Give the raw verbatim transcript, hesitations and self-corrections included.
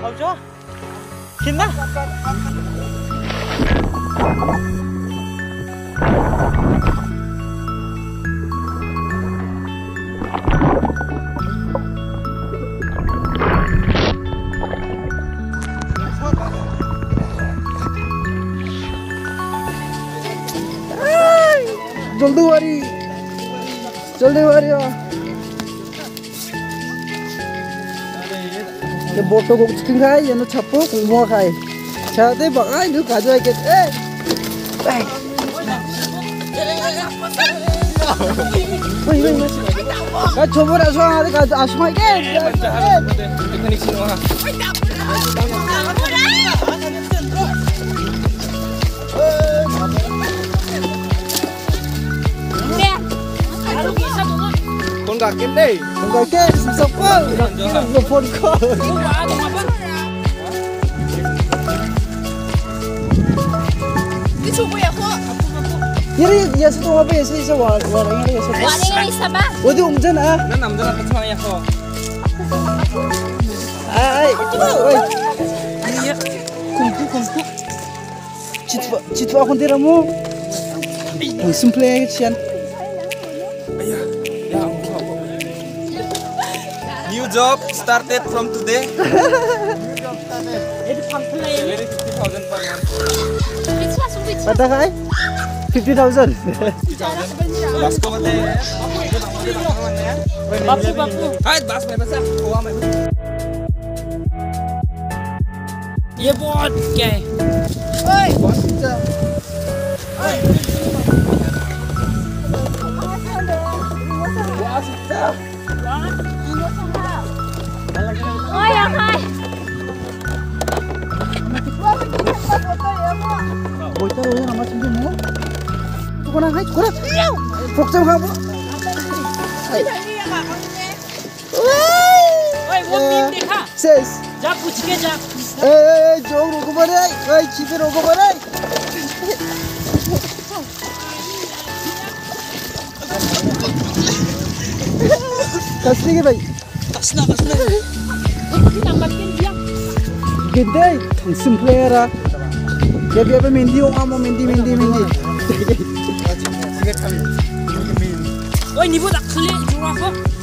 Hậu cho. Kín đó. जल्दी वारी जल्दी वारी ये बोटो को चिकन खाए ये ना छप्पो कुमो खाए चाहते बगाई दो काजू है के ए वही वही का छोबो रासो आदे का आसमा के Teknik semua. Con gà kiếm đi. Con gà kia sập quá. Nó phun quá. Đi chụp bây giờ không? Ini ya satu apa ya sih sawah warna ini ya satu. Warna ini sama. Waduh umjan ah. Nó nằm rất là bất ngờ kho. Ai, oi. Kumpu kumpu. Citwa citwa aku tiramu. Simple aja cian. New job started from today. Salary fifty thousand per month. Ada kai? Fifty thousand. Bas ko mate. Bapu bapu. Hai bas mai basa. Kowa mai. ये बहुत क्या है? Oi, bos kita. Oi. Bos kita. Ôi à hai. Bồi tao rồi mà chúng tôi tu con hai con phục trong hàng Oi, वो meme देखा? ses जा पूछ के जा. ए ए जो रोको बरे ए चिपे रोको बरे कसली के भाई Kasna kasna. Nambakin dia. gede simple era dia dia apa mendi orang mau mendi mendi mendi Sigat kami. Oi, ni buat akli jurah kok.